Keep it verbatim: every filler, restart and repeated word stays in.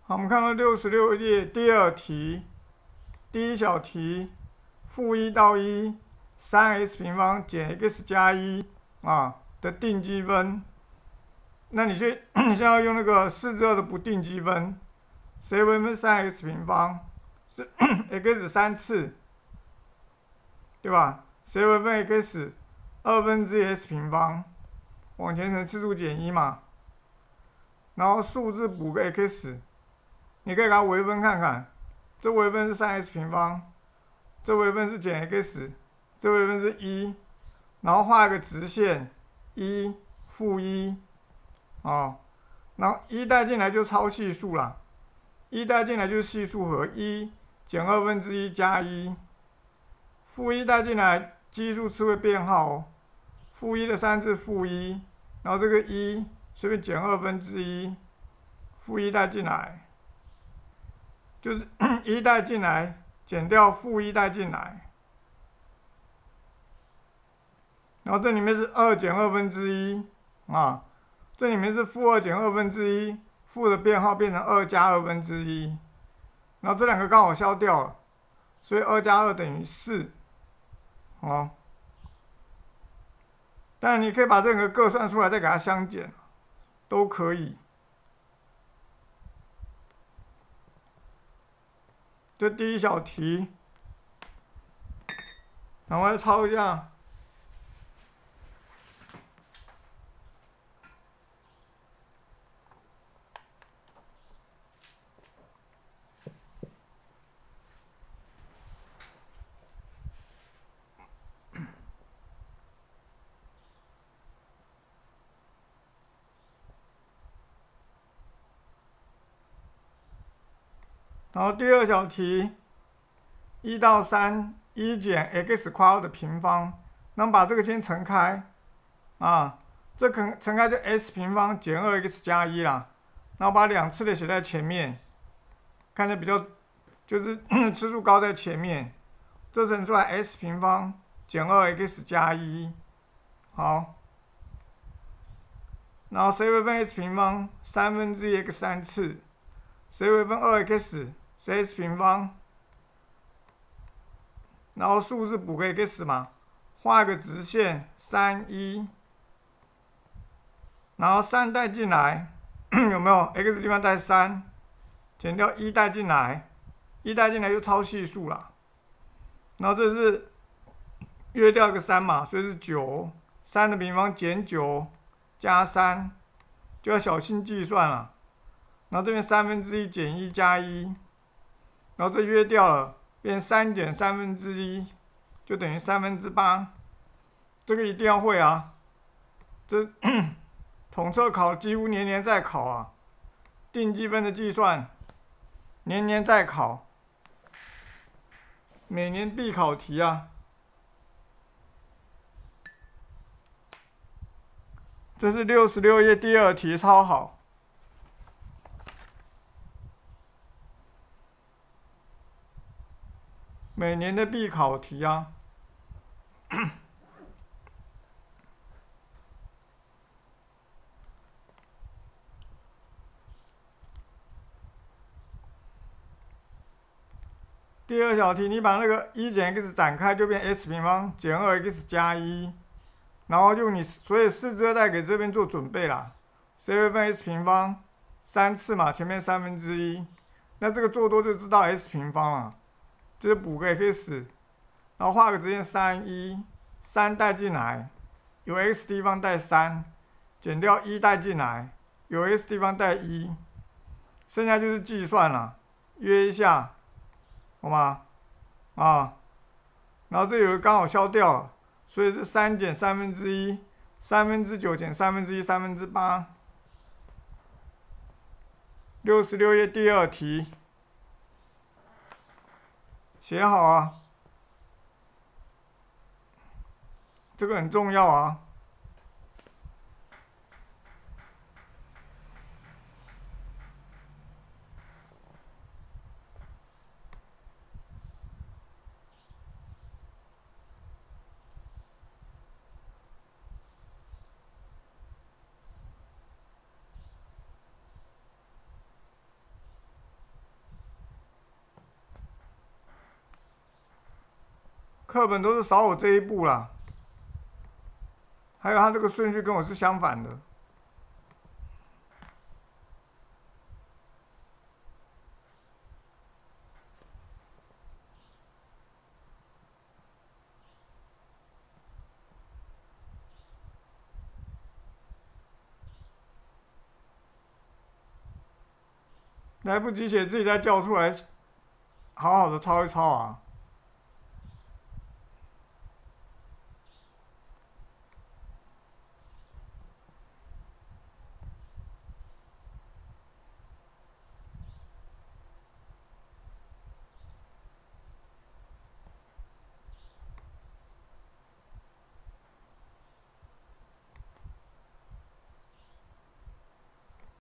好，我们看到六十六页第二题，第一小题，负一到一，三 x 平方减 x 加一啊的定积分。那你去，你现在要用那个四之二的不定积分，谁微分三 x 平方是 x 三次，对吧？谁微分 x 二分之一 x 平方，往前乘次数减一嘛，然后数字补个 x。你可以给它微分看看，这微分是三 x 平方，这微分是减 x， 这微分是一，然后画一个直线，一负一，哦，然后一带进来就超系数啦，一带进来就是系数和一减二分之一加一，负一带进来奇数次会变号哦，负一的三次负一，然后这个一随便减二分之一，负一带进来。就是一带进来减掉负一带进来，然后这里面是二减二分之一啊，这里面是负二减二分之一，负的变号变成二加二分之一，然后这两个刚好消掉了，所以二加二等于四，哦。当然你可以把这两个各算出来再给它相减，都可以。这第一小题，赶快抄一下。然后第二小题，一到三，一减 x 括号的平方，那么把这个先乘开，啊，这乘乘开就 s 平方减二 x 加一啦，然后把两次的写在前面，看着比较就是次数高在前面，这乘出来 s 平方减二 x 加一，好，然后谁微分 s 平方三分之一 x 三次，谁微分二 x。是 x 平方，然后数字补个 x 嘛，画一个直线三一，然后三带进来，有没有 x 地方带三，减掉一带进来，一带进来就超系数了，然后这是约掉一个三嘛，所以是九，三的平方减九加三，就要小心计算了，然后这边三分之一减一加一。然后这约掉了，变三减三分之一，就等于三分之八。这个一定要会啊！这统测考几乎年年在考啊，定积分的计算年年在考，每年必考题啊。这是六十六页第二题，超好。每年的必考题啊，第二小题，你把那个一减 x 展开，就变 s 平方减二 x 加一，然后用你所以四之二代给这边做准备啦。谁微分 s 平方三次嘛，前面三分之一，那这个做多就知道 s 平方了，就是补个 x。然后画个直线三一，三带进来，有 x 地方带三，减掉一带进来，有 s 地方带一，剩下就是计算了，约一下，好吗？啊，然后这有个刚好消掉了，所以是三减三分之一，三分之九减三分之一，三分之八。六十六页第二题，写好啊。这个很重要啊！ 课本都是少我这一步啦。还有它这个顺序跟我是相反的。来不及写，自己再叫出来，好好的抄一抄啊。